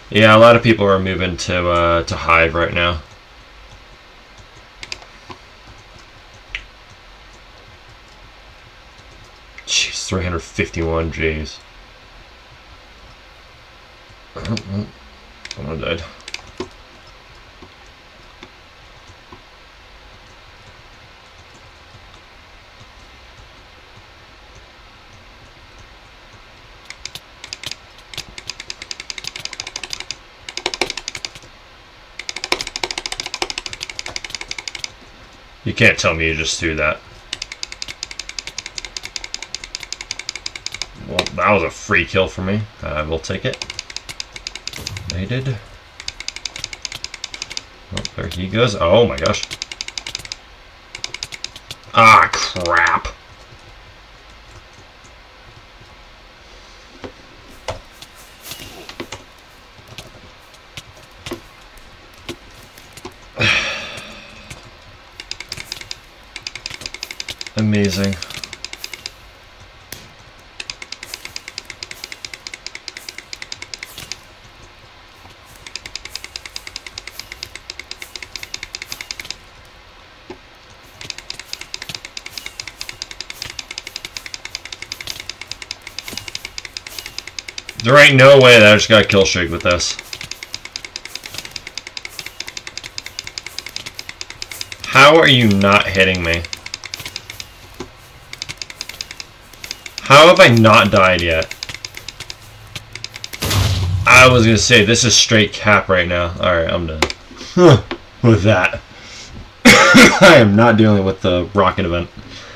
Yeah, a lot of people are moving to Hive right now. Jeez, 351 Gs. Oh, someone died. You can't tell me you just threw that. Well, that was a free kill for me. I will take it. Mated. Oh, there he goes. Oh my gosh. Ah, crap. Amazing. There ain't no way that I just got a kill streak with this. How are you not hitting me? How have I not died yet? I was gonna say, this is straight cap right now. Alright, I'm done. With that. I am not dealing with the rocket event.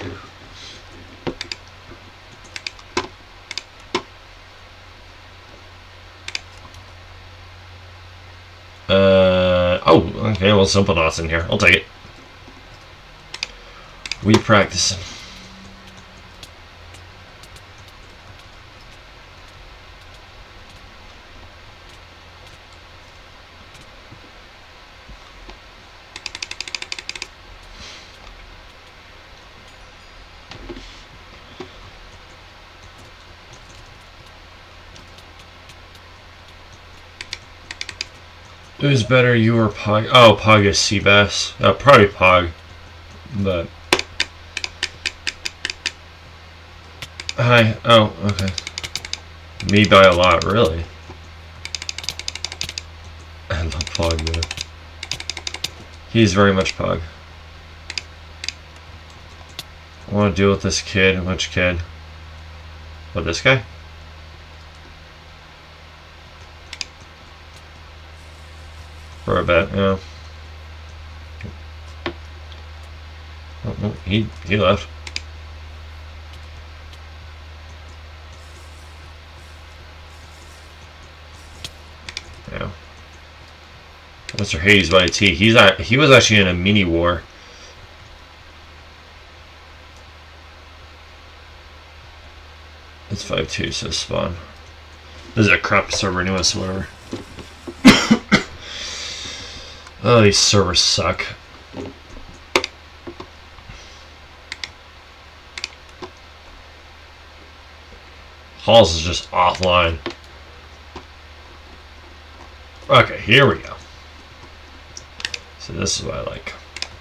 Oh, okay, well, Simple Knot's in here. I'll take it. We practice. Who's better, you or Pog? Oh, Pog is Seabass. Probably Pog. But... Hi. Oh, okay. Me by a lot, really. I love Pog, though. He's very much Pog. I want to deal with this kid. Which kid? What, this guy? For a bit, yeah. Oh, he left. Yeah. Mr. Hayes by T. He was actually in a mini war. It's 5-2, so spawn. This is a crap server anyway, so whatever. Oh, these servers suck. Halls is just offline. Okay, here we go. So this is what I like.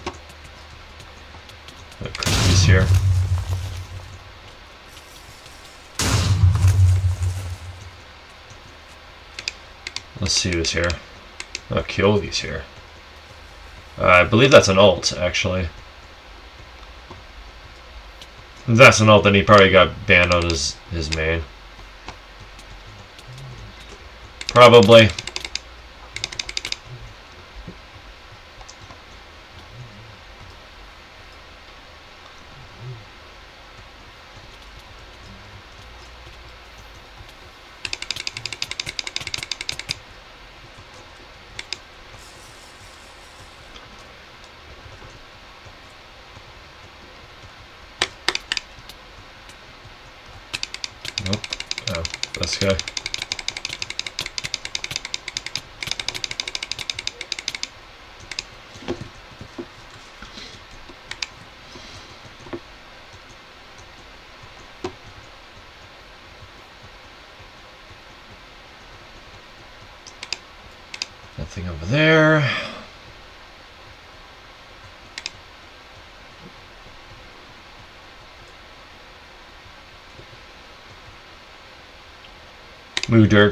Crispy's here. Let's see who's here. Oh, Kyogi's here. I believe that's an ult, actually. If that's an ult, then he probably got banned on his main. Probably. Nope. Oh, this guy. Nothing over there. Move, Dirk.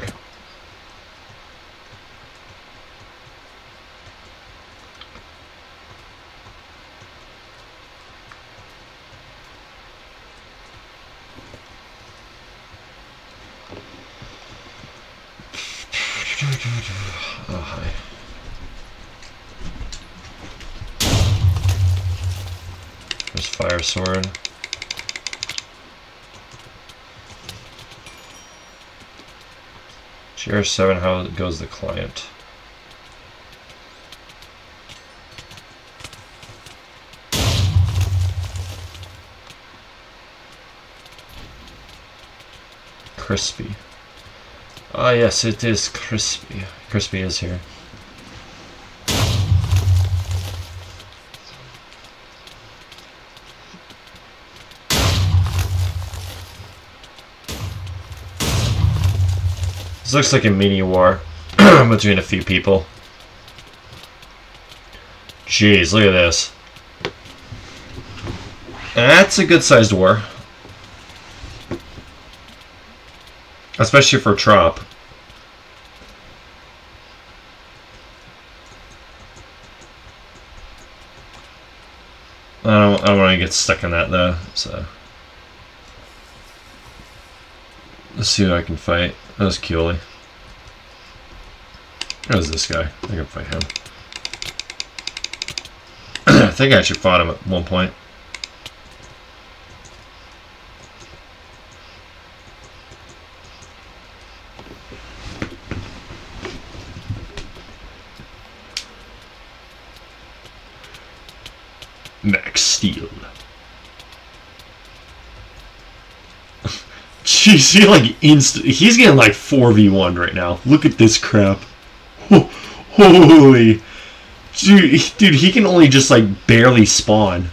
Oh, hi. There's Fire Sword. GR7, how goes the client? Crispy. Ah, yes, it is Crispy. Crispy is here. This looks like a mini war between a few people. Jeez, look at this. That's a good-sized war. Especially for Trop. I don't want to get stuck in that though, so let's see who I can fight. That was Keely. There's this guy. I can fight him. I think I actually fought him at one point. Max Steel. Jeez, he like he's getting like 4v1 right now. Look at this crap. Holy. Dude, he can only just like barely spawn.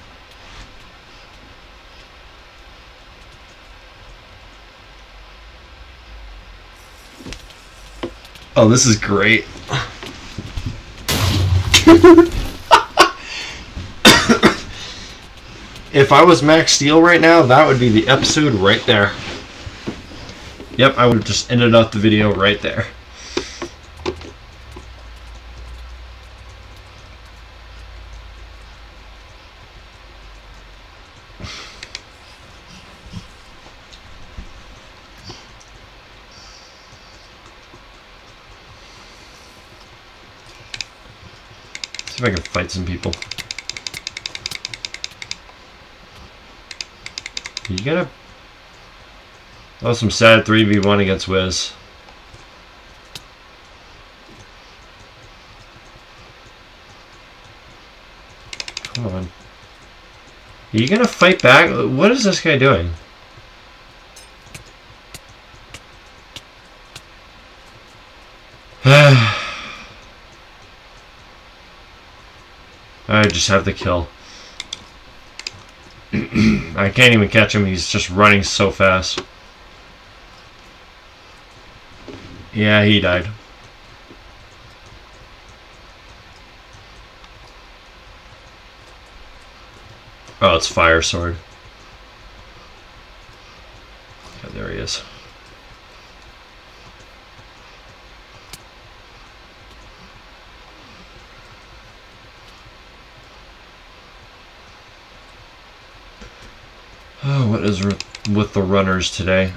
Oh, this is great. If I was Max Steel right now, that would be the episode right there. Yep, I would have just ended up the video right there. See if I can fight some people. You gotta... That was some sad 3v1 against Wiz. Come on. Are you gonna fight back? What is this guy doing? I just have the kill. I can't even catch him. He's just running so fast. Yeah, he died. Oh, it's Fire Sword. Yeah, there he is. Oh, what is with the runners today?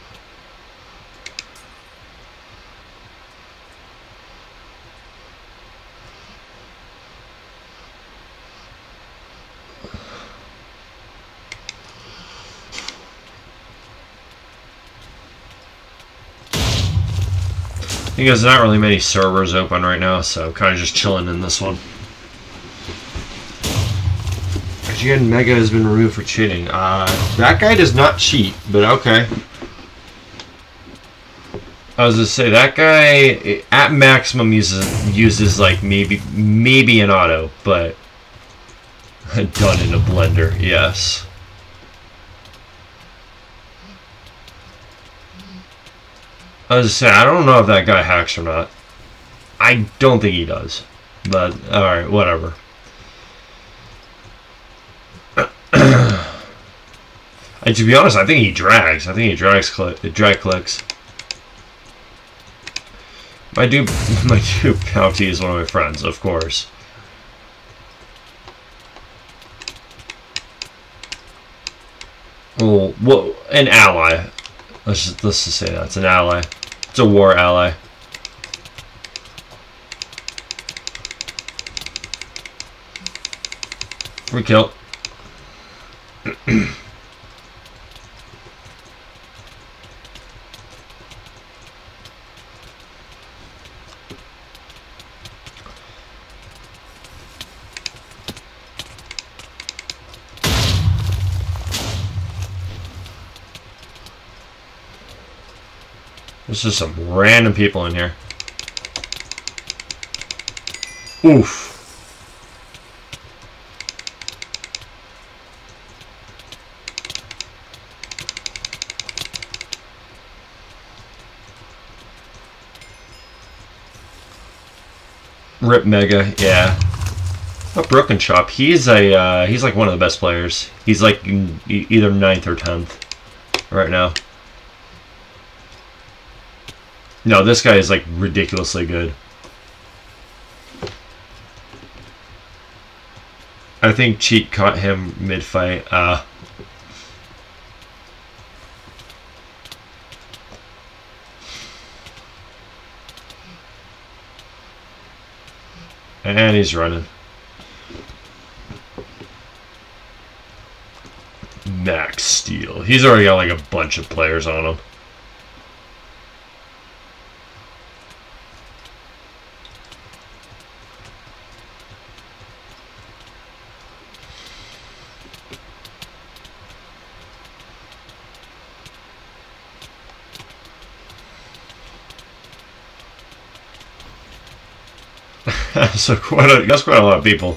Because there's not really many servers open right now, so I'm kind of just chilling in this one. Again, Mega has been removed for cheating. That guy does not cheat, but okay. I was gonna say that guy at maximum uses like maybe an auto, but done in a blender, yes. I was gonna say I don't know if that guy hacks or not. I don't think he does. But, alright, whatever. And to be honest, I think he drags. I think he drag clicks. My dude Bounty is one of my friends, of course. Well, an ally. Let's just say that it's an ally. It's a war ally. Free kill. There's just some random people in here. Oof. Rip Mega, yeah. Oh, Broken Chop. He's like one of the best players. He's like either 9th or 10th right now. No, this guy is like ridiculously good. I think Cheat caught him mid-fight. And he's running. Max Steel. He's already got like a bunch of players on him. So that's quite a lot of people.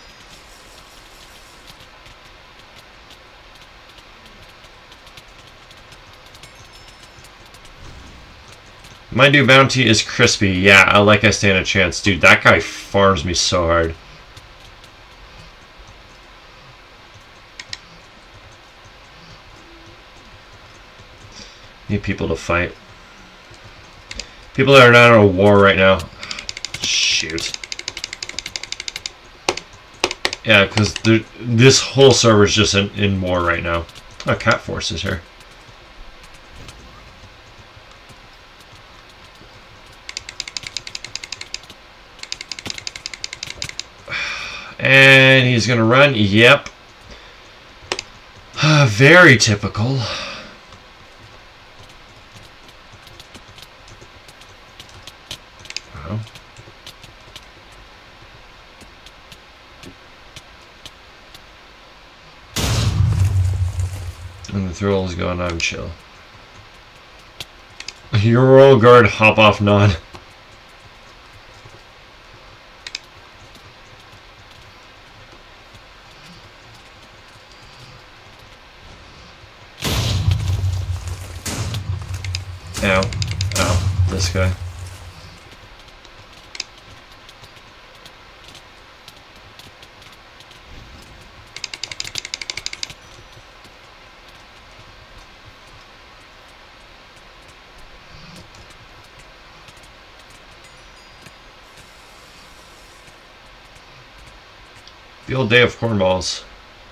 My new bounty is Crispy. Yeah, I stand a chance. Dude, that guy farms me so hard. Need people to fight. People that are not in a war right now. Shoot. Yeah, because this whole server is just in war right now. Oh, Cat Force is here. And he's going to run. Yep. Very typical. Wow. And the thrill is going on chill. Your royal guard hop off nod. Ow. Ow. This guy. The old day of cornballs.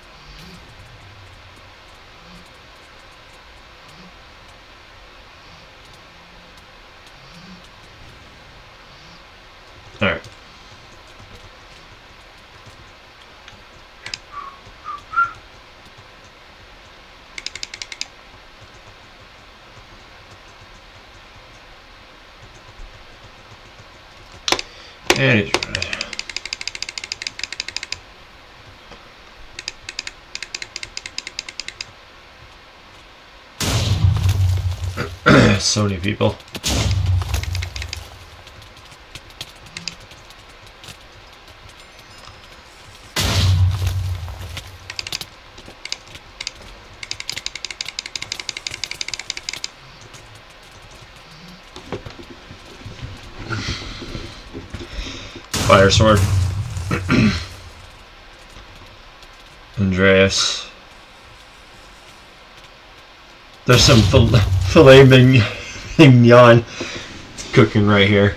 Alright. And he's so many people. Fire sword. Andreas. There's some filet mignon cooking right here.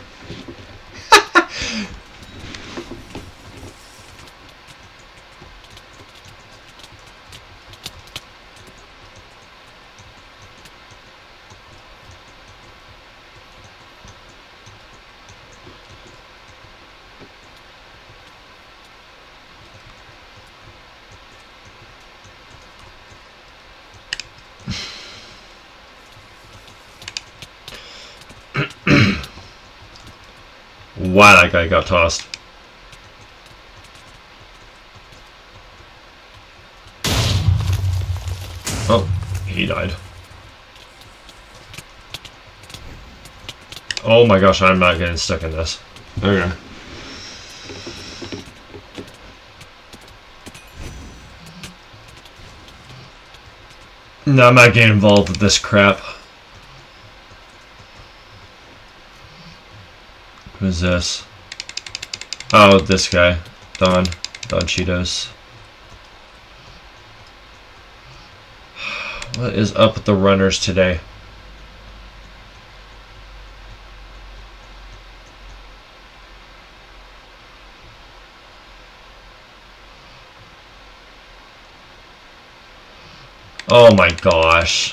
Wow, that guy got tossed. Oh, he died. Oh my gosh, I'm not getting stuck in this. Okay. No, I'm not getting involved with this crap. Who's this? Oh, this guy. Don Cheetos. What is up with the runners today? Oh my gosh.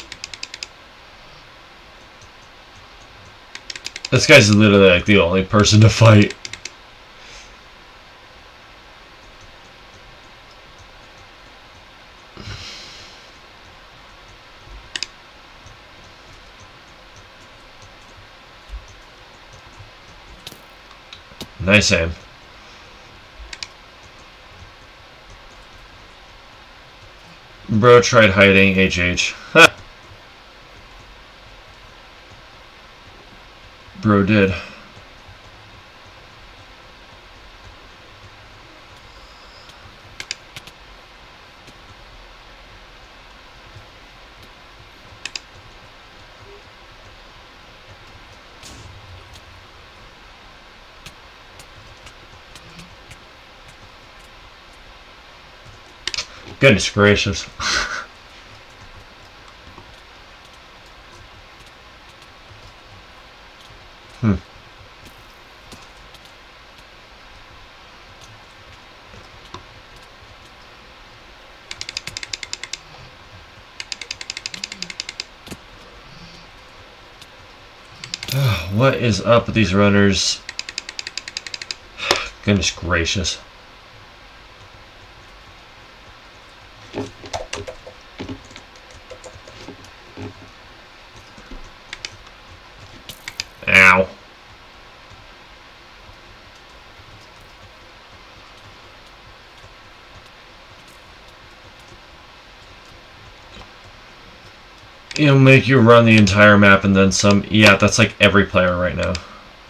This guy's literally like the only person to fight. Nice aim. Bro tried hiding HH. Ha! Bro did. Goodness gracious. What is up with these runners? Goodness gracious. Ow. It'll make you run the entire map and then some. Yeah, that's like every player right now.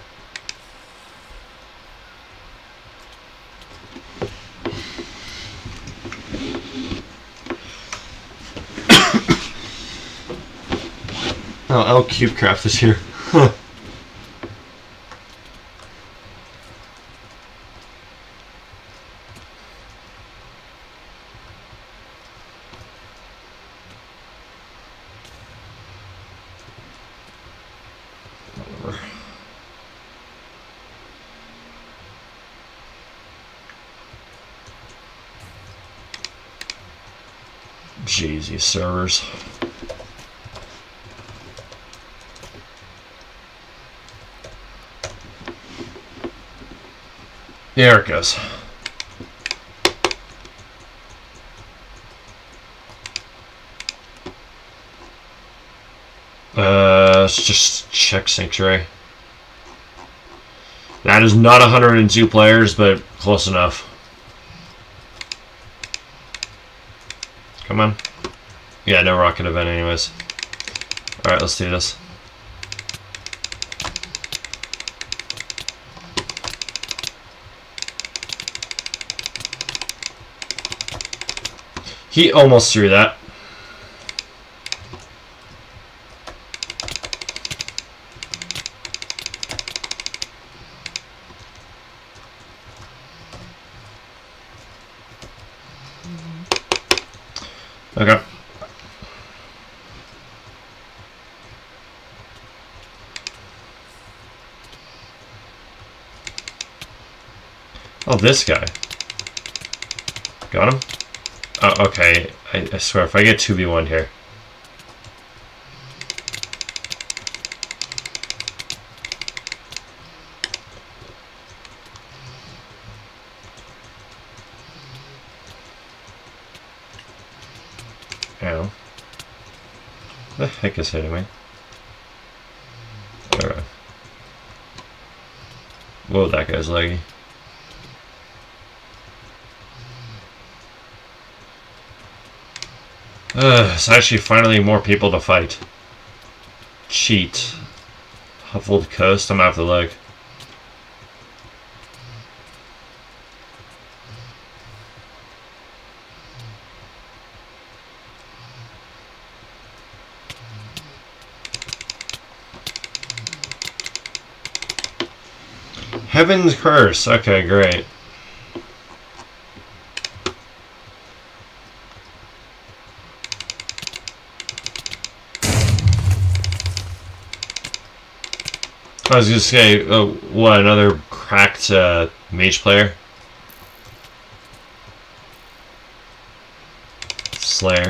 Oh, L Cubecraft is here. Huh. Jeez, these servers. There it goes. Let's just check Sanctuary. That is not 102 players, but close enough. Come on. Yeah, no rocket event anyways. Alright, let's do this. He almost threw that. Oh, this guy. Got him? Oh, okay. I swear, if I get 2v1 here. Ow. The heck is hitting me? Alright. Whoa, that guy's laggy. It's actually finally more people to fight. Cheat. Huffled Coast, I'm after the leg. Heaven's Curse. Okay, great. I was gonna say, what, another cracked mage player? Slayer.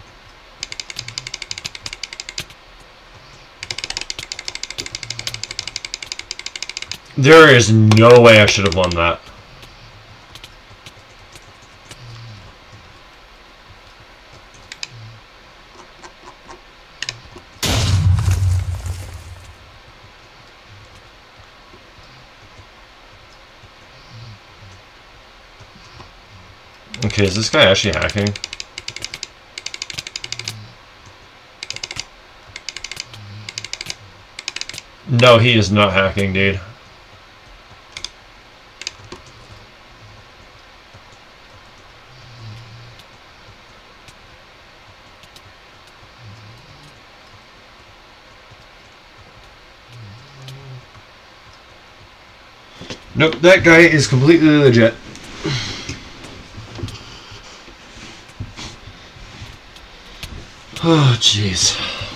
There is no way I should have won that. Okay, is this guy actually hacking? No, he is not hacking, dude. Nope, that guy is completely legit. Oh, jeez.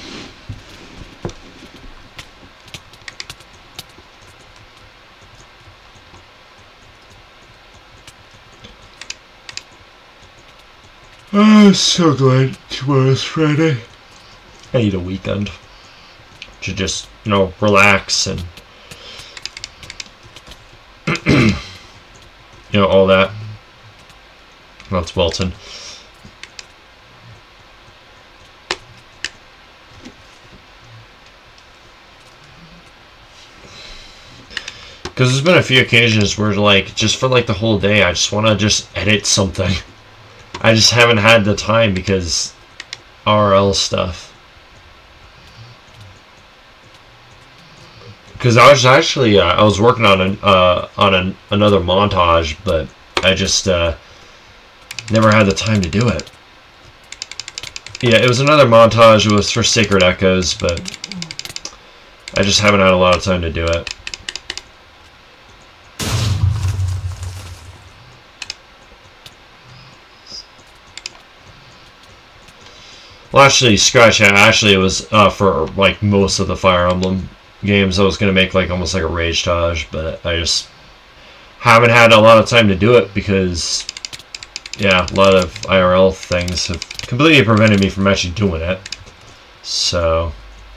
Oh, so glad tomorrow's Friday. I need a weekend to just, you know, relax and you know, all that. That's Wilton. Because there's been a few occasions where, like, just for like the whole day, I just want to just edit something. I just haven't had the time because RL stuff. Because I was actually I was working on another montage, but I just never had the time to do it. Yeah, it was another montage. It was for Sacred Echoes, but I just haven't had a lot of time to do it. Well, actually, scratch that. Actually, it was for like most of the Fire Emblem games. I was gonna make like almost like a Rage-tage, but I just haven't had a lot of time to do it because, yeah, a lot of IRL things have completely prevented me from actually doing it. So.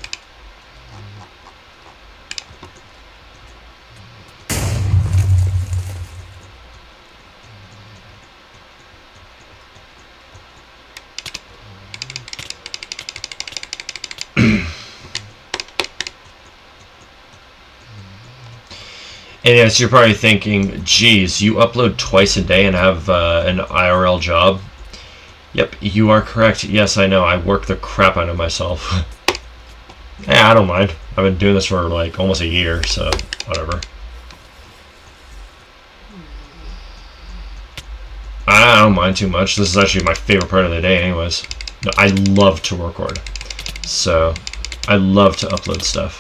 And yes, you're probably thinking, geez, you upload twice a day and have an IRL job? Yep, you are correct. Yes, I know. I work the crap out of myself. Yeah, I don't mind. I've been doing this for like almost a year, so whatever. I don't mind too much. This is actually my favorite part of the day anyways. No, I love to record. So, I love to upload stuff.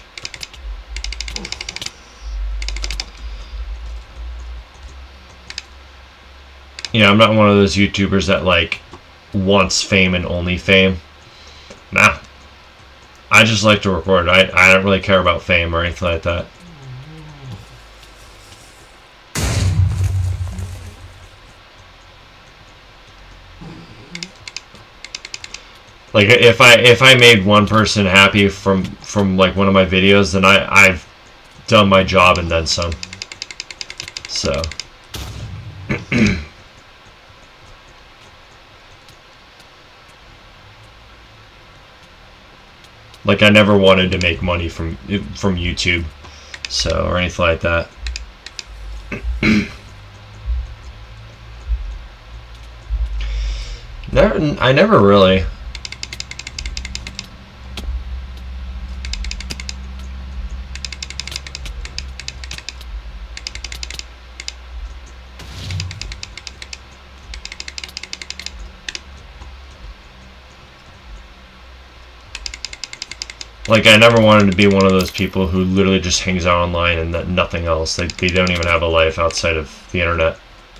You know, I'm not one of those YouTubers that, like, wants fame and only fame. Nah. I just like to record. I don't really care about fame or anything like that. Like if I made one person happy from like one of my videos, then I've done my job and then some. So like I never wanted to make money from YouTube, so or anything like that. I never really. Like, I never wanted to be one of those people who literally just hangs out online and nothing else. They don't even have a life outside of the internet.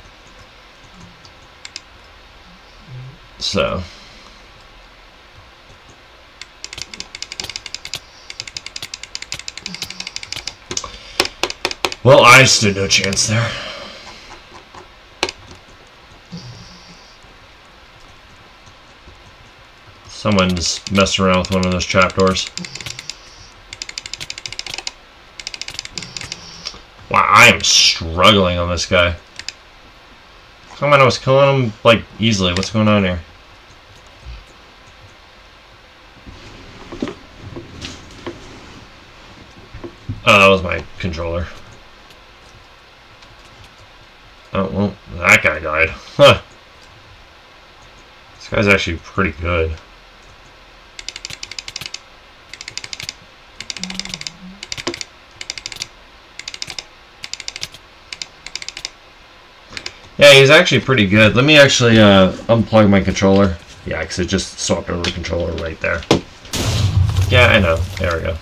So. Well, I stood no chance there. Someone's messing around with one of those trapdoors. Wow, I am struggling on this guy. Come on, I was killing him, like, easily. What's going on here? Oh, that was my controller. Oh, well, that guy died. Huh. This guy's actually pretty good. Yeah, he's actually pretty good. Let me actually unplug my controller. Yeah, because it just swapped over the controller right there. Yeah, I know. There we go.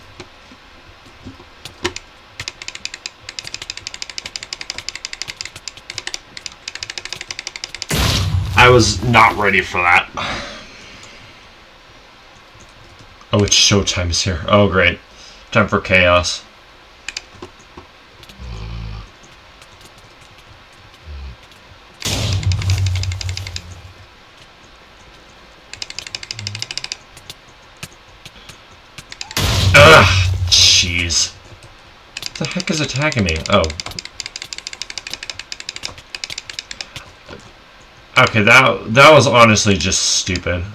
I was not ready for that. Oh, it's showtime is here. Oh, great. Time for chaos. Ugh, jeez. What the heck is attacking me? Oh. Okay, that was honestly just stupid.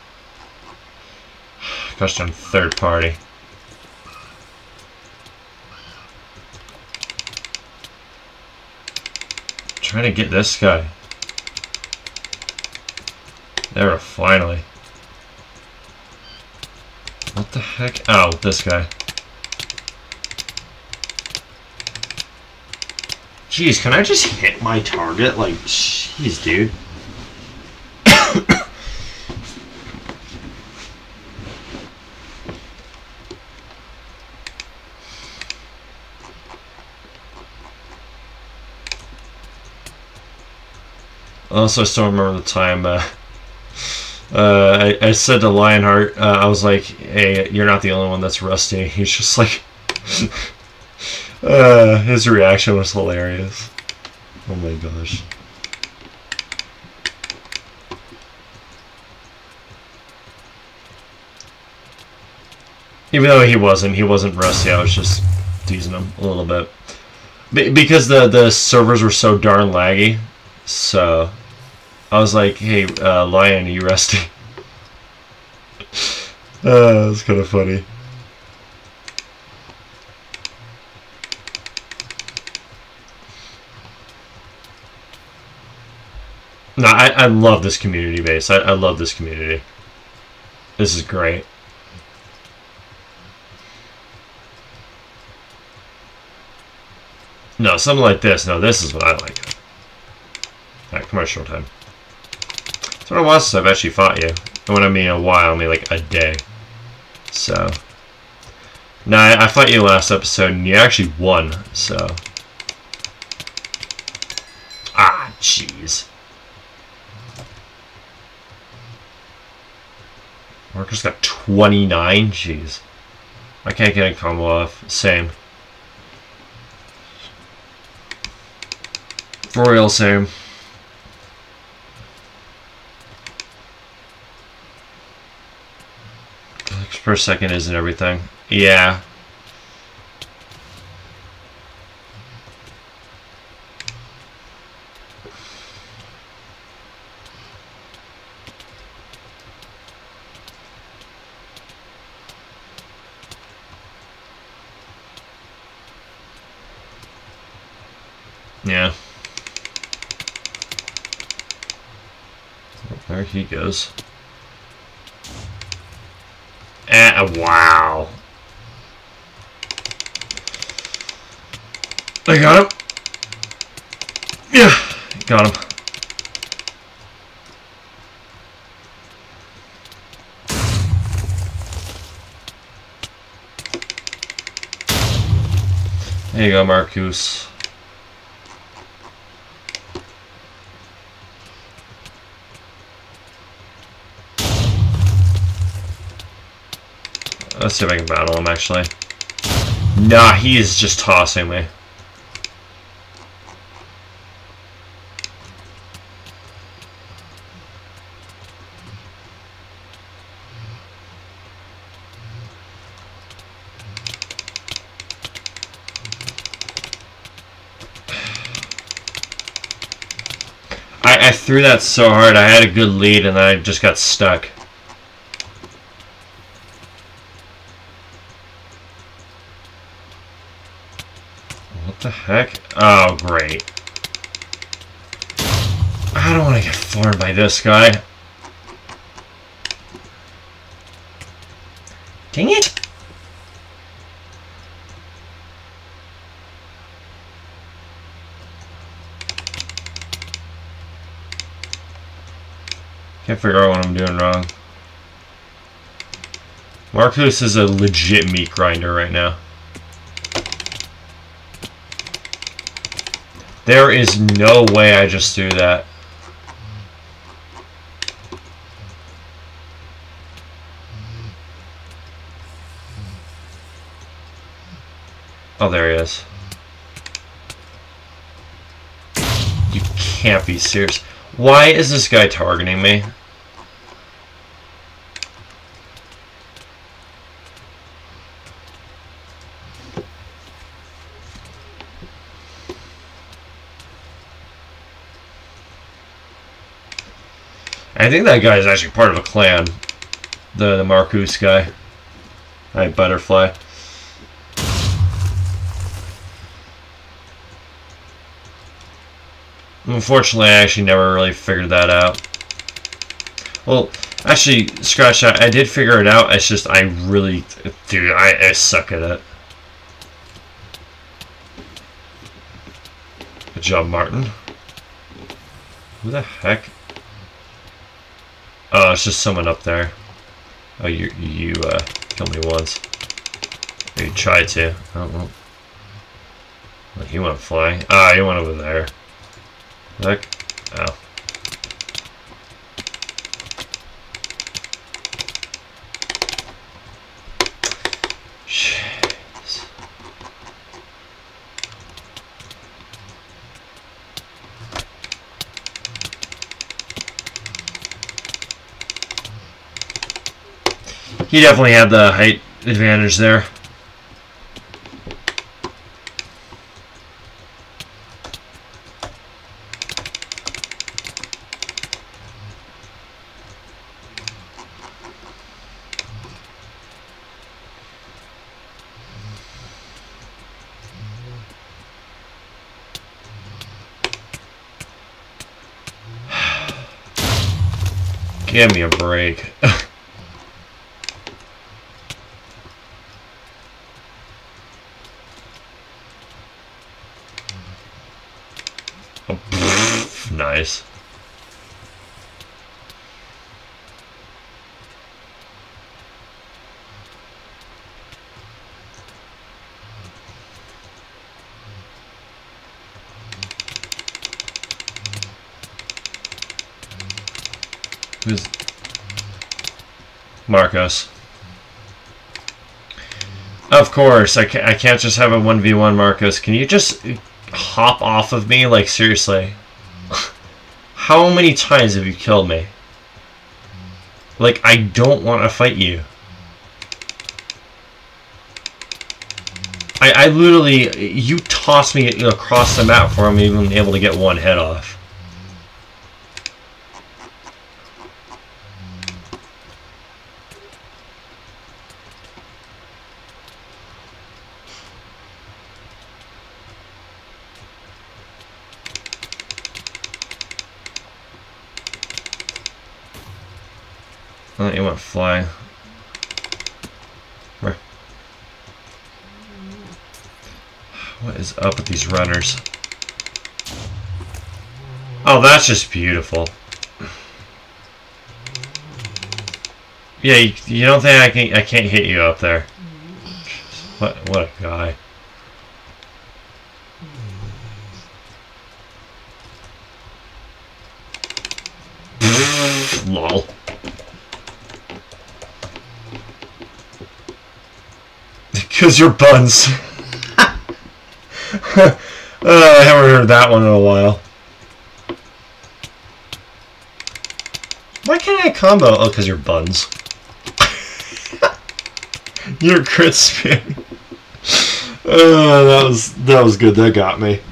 Gosh, I'm third party. Trying to get this guy. There, finally. What the heck? Oh, this guy. Jeez, can I just hit my target? Like, jeez, dude. Also, I still remember the time I said to Lionheart, I was like, hey, you're not the only one that's rusty. He's just like, his reaction was hilarious. Oh my gosh. Even though he wasn't rusty, I was just teasing him a little bit. Because the servers were so darn laggy, so I was like, hey, Lion, are you rusty? That's kind of funny. No, I love this community base. I love this community. This is great. No, something like this. No, this is what I like. Alright, come on, Showtime. It's been a while since I've actually fought you. And when I mean a while, I mean like a day. So. No, I fought you last episode and you actually won, so. Ah, jeez. Marcus got 29? Jeez. I can't get a combo off. Same. For real, same. per second isn't everything. Yeah. Yeah. There he goes. Wow. I got him. Yeah, got him. There you go, Marcus. Let's see if I can battle him, actually. Nah, he is just tossing me. I threw that so hard, I had a good lead and I just got stuck. What the heck? Oh, great. I don't want to get farmed by this guy. Dang it! Can't figure out what I'm doing wrong. Marcus is a legit meat grinder right now. There is no way I just threw that. Oh, there he is. You can't be serious. Why is this guy targeting me? I think that guy is actually part of a clan. The Marcus guy. Alright, Butterfly. Unfortunately, I actually never really figured that out. Well, actually, scratch that. I did figure it out. It's just I really... Dude, I suck at it. Good job, Martin. Who the heck? Oh, it's just someone up there. Oh, you killed me once. Or you tried to. Oh, well. Well, he went flying. Ah, he went over there. Look. Oh. Jeez. He definitely had the height advantage there. Give me a break. Oh, pff, nice. Who's Marcus? Of course, I can't just have a 1v1 Marcus. Can you just hop off of me? Like, seriously. How many times have you killed me? Like, I don't want to fight you. I literally, you tossed me across the map before I'm even able to get one head off. Oh, you want to fly. Where? What is up with these runners? Oh, that's just beautiful. Yeah, you don't think I can't hit you up there? What a guy. Lol. Because you're buns. I haven't heard that one in a while. Why can't I combo? Oh, because you're buns. You're crit spin. That was good. That got me.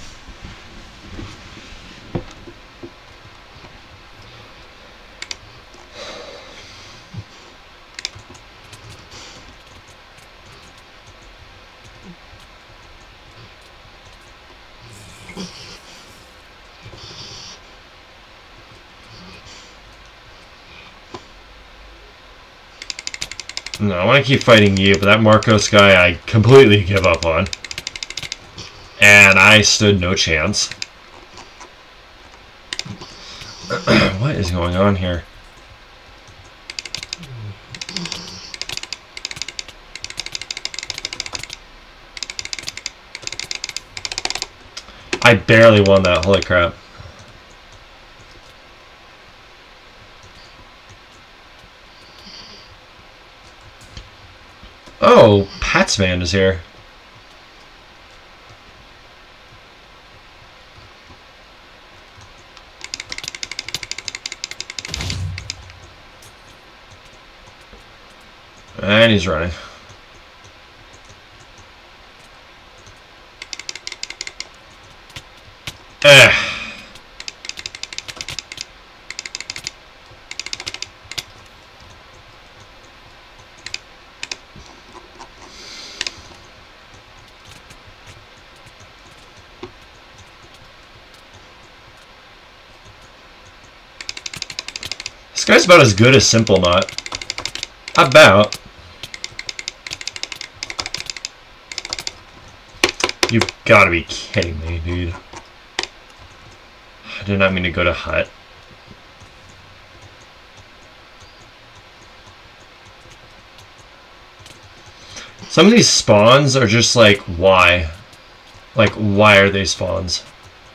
No, I want to keep fighting you, but that Marcos guy I completely give up on. And I stood no chance. What is going on here? I barely won that, holy crap. Oh, Patsman is here. And he's running. This guy's about as good as Simple Knot. About. You've got to be kidding me, dude. I did not mean to go to hut. Some of these spawns are just like, why? Like, why are they spawns?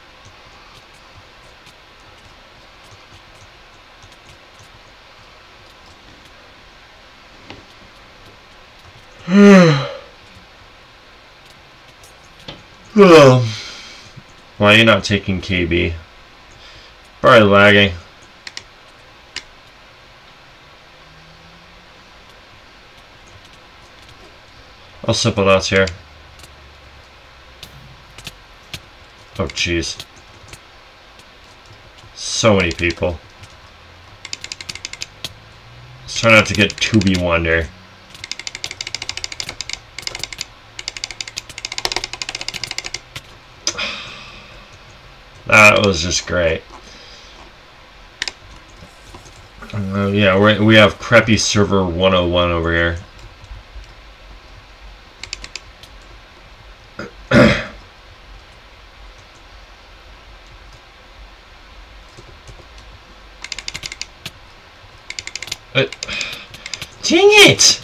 Oh. Why are you not taking KB? Probably lagging. I'll Simple Knot's here. Oh jeez. So many people. Let's try not to get 2v1 there. That was just great. Yeah, we have Crappy Server 101 over here. Dang it!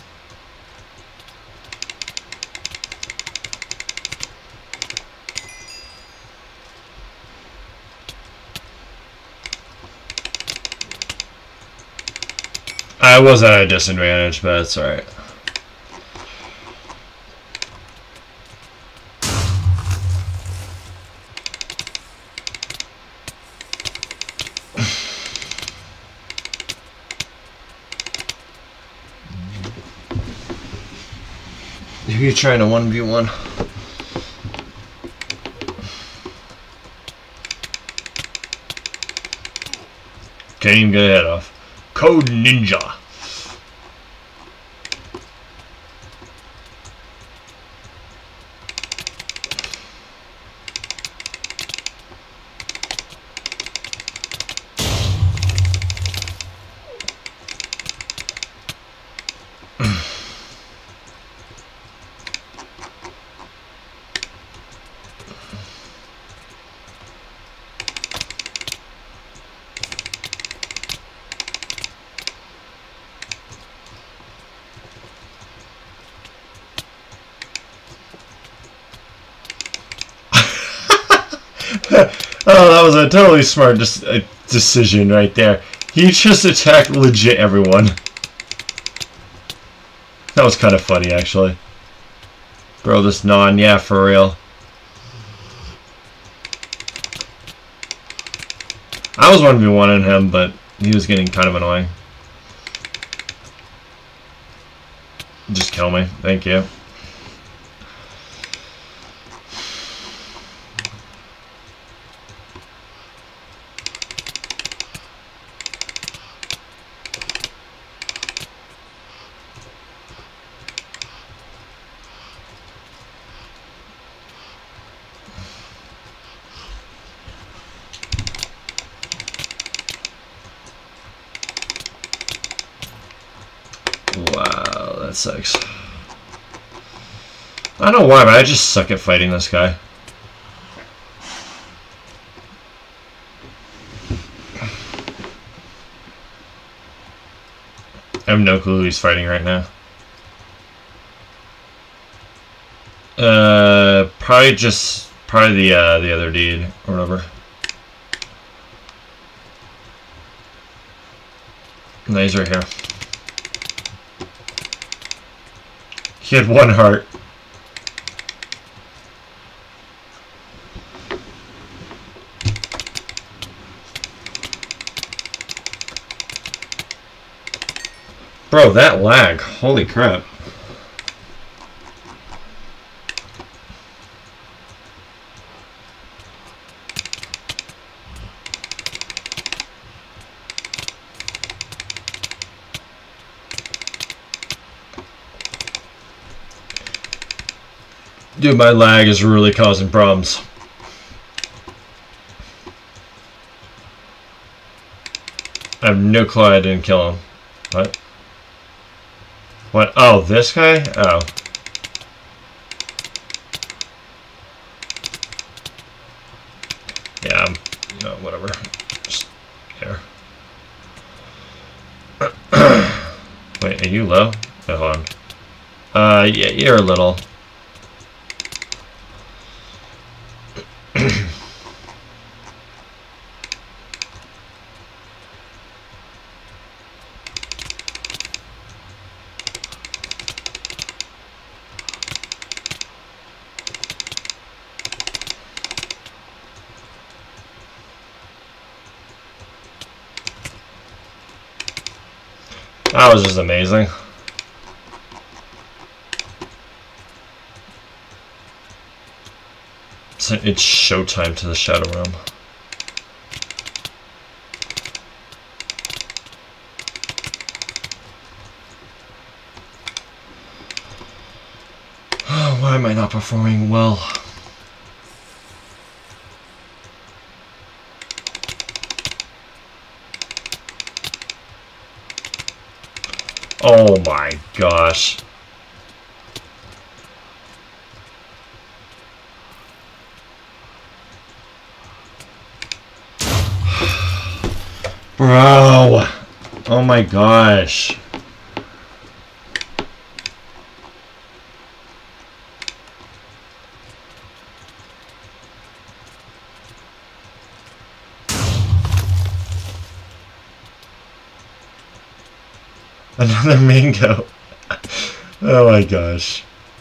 I was at a disadvantage, but it's alright. Who are you trying to 1v1? Can't even get a head off. Code Ninja. Oh, that was a totally smart decision right there. He just attacked legit everyone. That was kind of funny, actually. Bro, this non, yeah, for real. I was 1v1ing him, but he was getting kind of annoying. Just kill me. Thank you. Wow, that sucks. I don't know why, but I just suck at fighting this guy. I have no clue who he's fighting right now. Probably the other dude or whatever. No, he's right here. He had one heart. Bro, that lag. Holy crap. Dude, my lag is really causing problems. I have no clue I didn't kill him. What? What? Oh, this guy? Oh. Yeah, you know, whatever. Just here. Wait, are you low? Oh, hold on. Yeah, you're a little. That was just amazing. So it's showtime to the Shadow Realm. Oh, why am I not performing well? Oh my gosh. Bro. Oh my gosh. Another mango. Oh my gosh.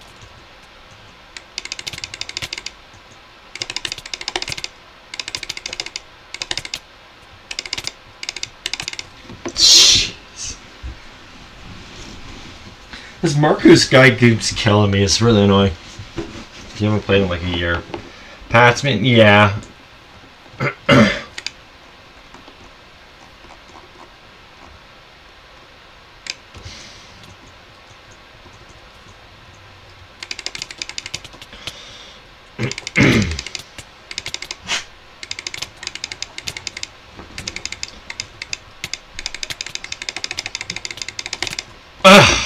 Jeez. This Marcus guy keeps killing me. It's really annoying. You haven't played in like a year. Patsman, yeah.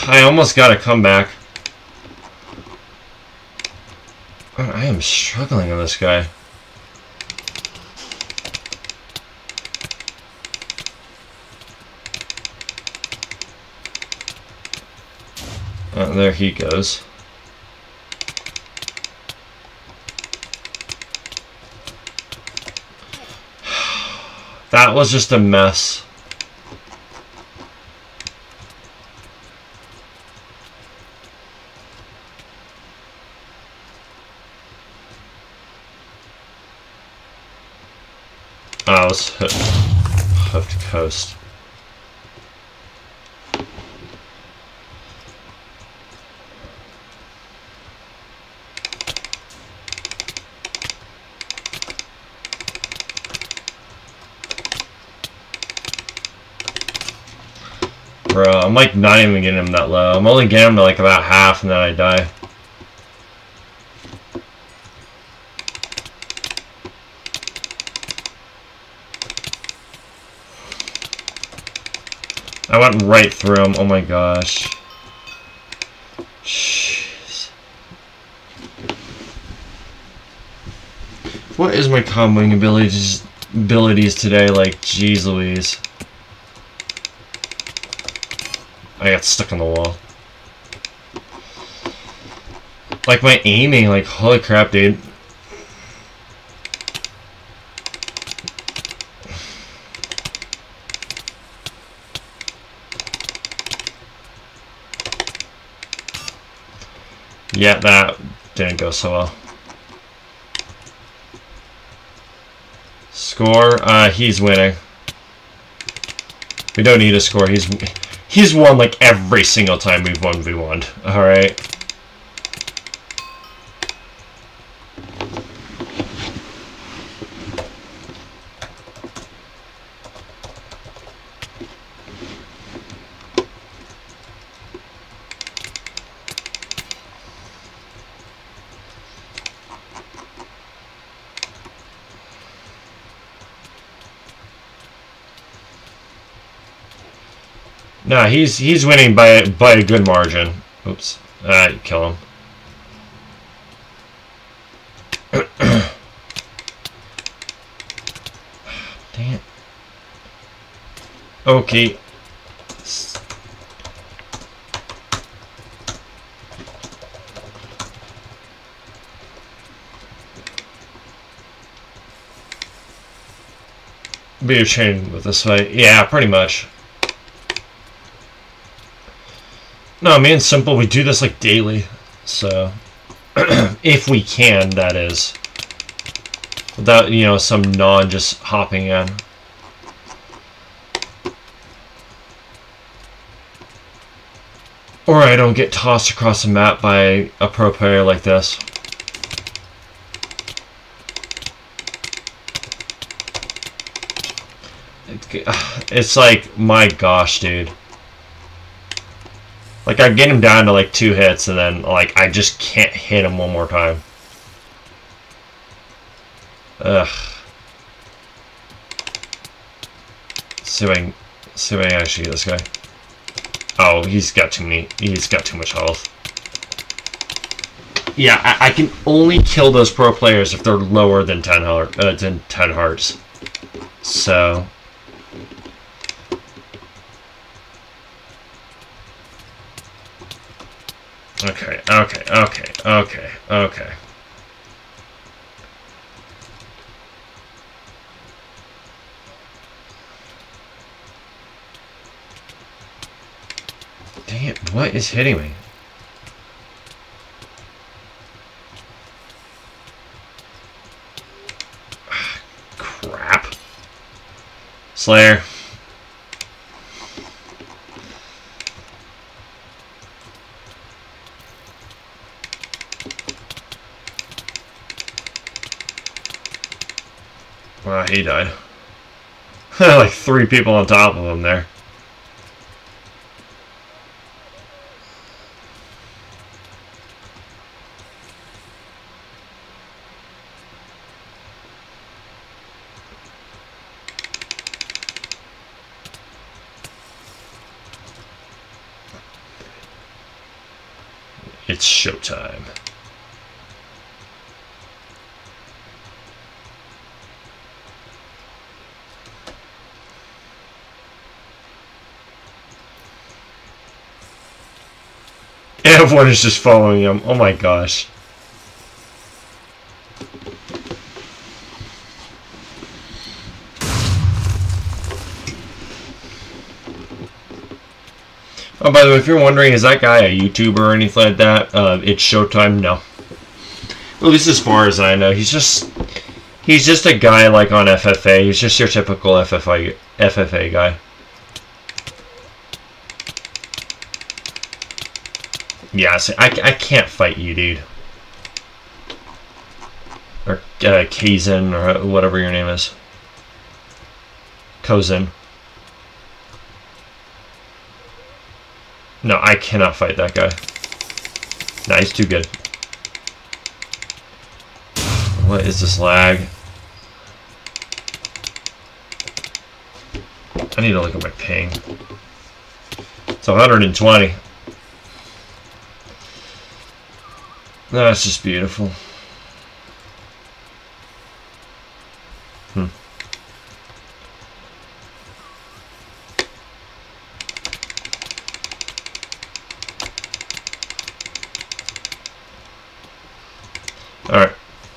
I almost got a comeback. I am struggling on this guy. There he goes. That was just a mess. I was hooked coast. Bro, I'm like not even getting him that low. I'm only getting him to like about half and then I die. I went right through him. Oh my gosh. Jeez. What is my comboing abilities today? Like, jeez Louise. I got stuck on the wall. Like my aiming, like holy crap, dude. Yeah, that didn't go so well. Score, he's winning. We don't need a score. He's won like every single time we've 1v1'd. Alright. No, he's winning by a good margin. Oops. You kill him. Dang it. Okay. Be a chain with this fight. Yeah, pretty much. No, me and Simple, we do this like daily, so if we can, that is, without, you know, some non just hopping in. Or I don't get tossed across the map by a pro player like this. It's like, my gosh, dude. Like, I get him down to, like, 2 hits, and then, like, I just can't hit him one more time. Ugh. See if I can actually get this guy. Oh, he's got too much health. Yeah, I can only kill those pro players if they're lower than 10 hearts. So... Okay. Dang it, what is hitting me? Crap. Slayer. Wow, he died. Like 3 people on top of him there. It's showtime. Everyone is just following him. Oh my gosh. Oh, by the way, if you're wondering, is that guy a YouTuber or anything like that? It's Showtime? No. At least as far as I know. He's just a guy like on FFA. He's just your typical FFA guy. Yeah, so I can't fight you, dude. Or Kaizen, or whatever your name is. Kozen. No, I cannot fight that guy. Nah, he's too good. What is this lag? I need to look at my ping. It's 120. That's just beautiful. Alright.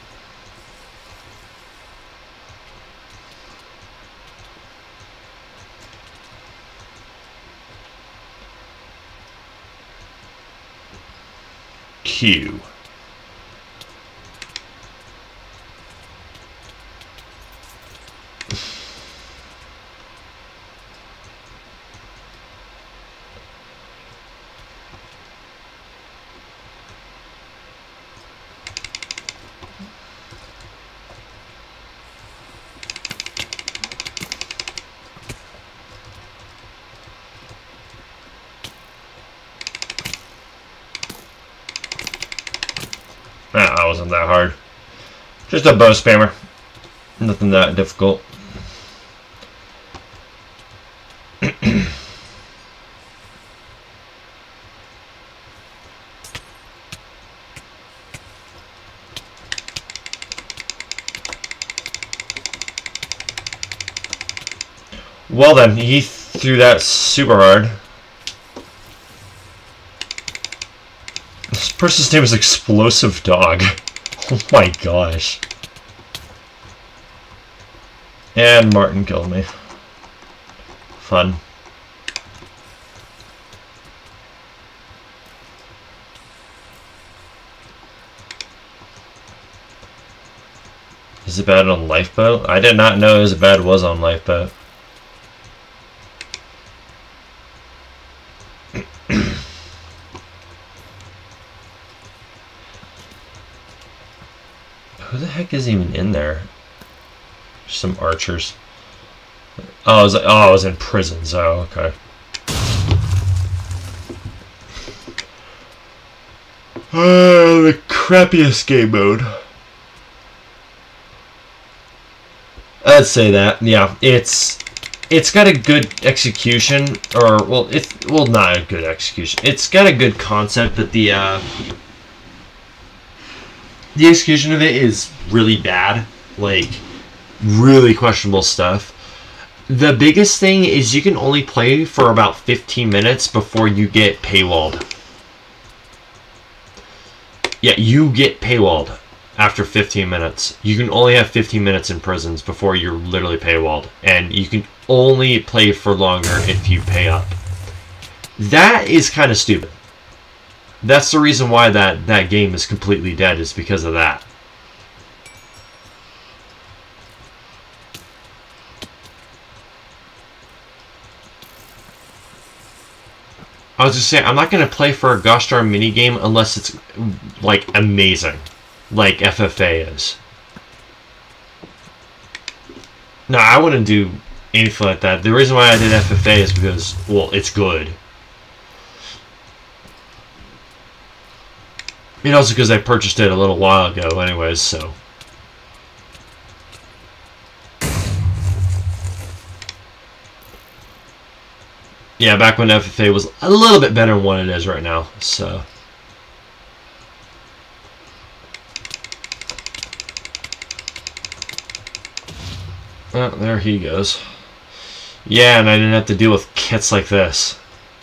Q. That wasn't that hard. Just a bow spammer. Nothing that difficult. Well then, he threw that super hard. This person's name is Explosive Dog. Oh my gosh. And Martin killed me. Fun. Is it bad on Lifeboat? I did not know Is it bad was on Lifeboat. Who the heck is even in there? Some archers. Oh, I was in prison, so okay. The crappiest game mode. I'd say that. Yeah, it's got a good execution, or well, not a good execution. It's got a good concept, but the execution of it is really bad, like really questionable stuff. The biggest thing is you can only play for about 15 minutes before you get paywalled. Yeah, you get paywalled after 15 minutes. You can only have 15 minutes in prisons before you're literally paywalled, and you can only play for longer if you pay up. That is kind of stupid. That's the reason why that game is completely dead, is because of that. I was just saying, I'm not going to play for a gosh darn minigame unless it's, like, amazing. Like FFA is. No, I wouldn't do anything like that. The reason why I did FFA is because, well, it's good. And also because I purchased it a little while ago anyways, so. Yeah, back when FFA was a little bit better than what it is right now, so. Oh, there he goes. Yeah, and I didn't have to deal with kits like this.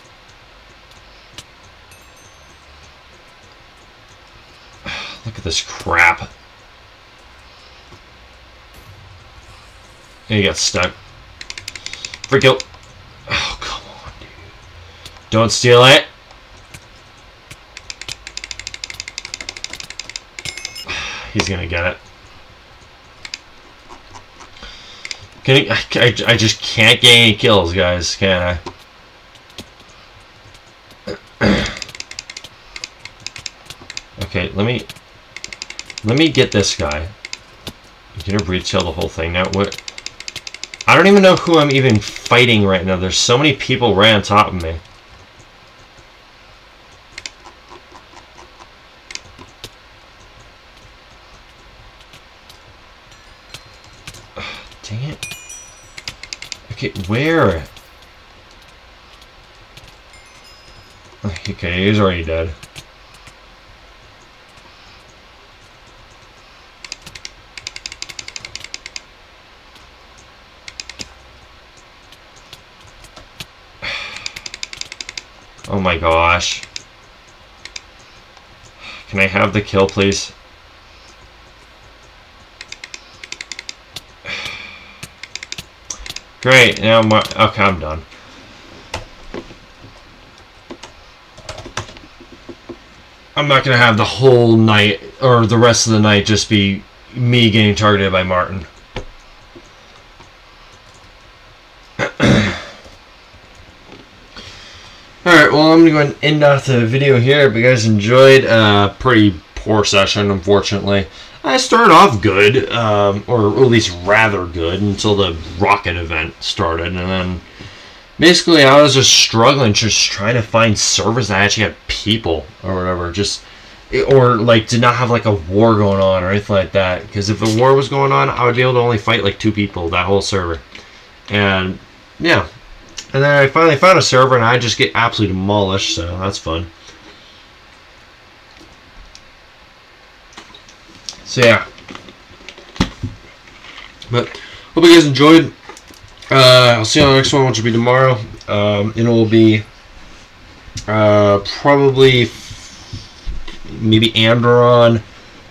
Look at this crap. He got stuck. Free kill. Oh, come on, dude. Don't steal it. He's gonna get it. I just can't get any kills, guys, can I? Okay, let me get this guy. You gonna breathe tail the whole thing now? What? I don't even know who I'm even fighting right now. There's so many people right on top of me. Dang it. Okay, where? Okay, he's already dead. Oh my gosh. Can I have the kill, please? Great, now okay, I'm done. I'm not gonna have the whole night, or the rest of the night, just be me getting targeted by Martin. Alright, well, I'm going to go ahead and end off the video here. If you guys enjoyed, pretty poor session, unfortunately. I started off good, or at least rather good, until the rocket event started. And then, basically, I was just struggling, just trying to find servers that actually had people, or whatever. Or, like, did not have, like, a war going on, or anything like that. Because if a war was going on, I would be able to only fight, like, 2 people, that whole server. And, yeah. And then I finally found a server, and I just get absolutely demolished, so that's fun. So yeah. But, hope you guys enjoyed. I'll see you on the next one, which will be tomorrow. It will be probably maybe Andron.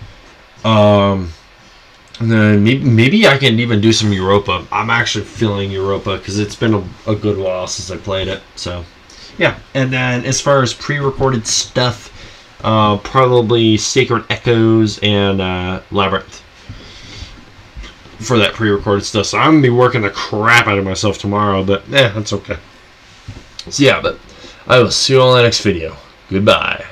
And then maybe I can even do some Europa. I'm actually feeling Europa because it's been a good while since I played it. So, yeah. And then as far as pre-recorded stuff, probably Sacred Echoes and Labyrinth for that pre-recorded stuff. So I'm going to be working the crap out of myself tomorrow, but that's okay. So, yeah, but I will see you all in the next video. Goodbye.